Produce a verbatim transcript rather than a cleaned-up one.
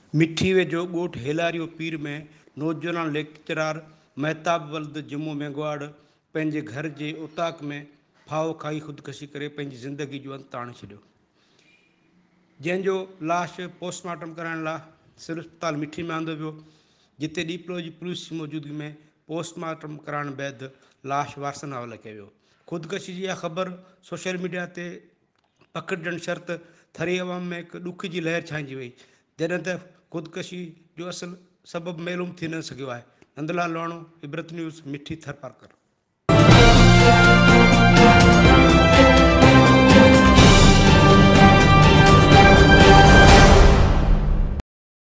मिठी वेझो ॻोठ हेलारियो पीर में नौजवान लेक्चरार महताब वल्द जुमो मेघवाड़ पंहिंजे घर जे उताक में फाहो खाई ख़ुदकशी करे पंहिंजी ज़िंदगी जो अंत आणे छॾियो, जंहिंजो लाश पोस्टमार्टम कराइण लाइ सिविल अस्पताल मिठी में आंदो वियो, जिते डीपलो जी पुलिस जी मौजूदगी में पोस्टमार्टम कराइण बैदि लाश वारसनि हवाले कयो वियो। ख़ुदकशी जी इहा ख़बर सोशल मीडिया ते पकड़जण शर्त थरी अवाम में हिकु ॾुख जी लहर छांइजी वई, जॾहिं त ख़ुदकशी जो असुलु सबबु मालूम थी न सघियो आहे। नंदलाल लोहाणो, इबरत न्यूज़, मिठी थरपारकर।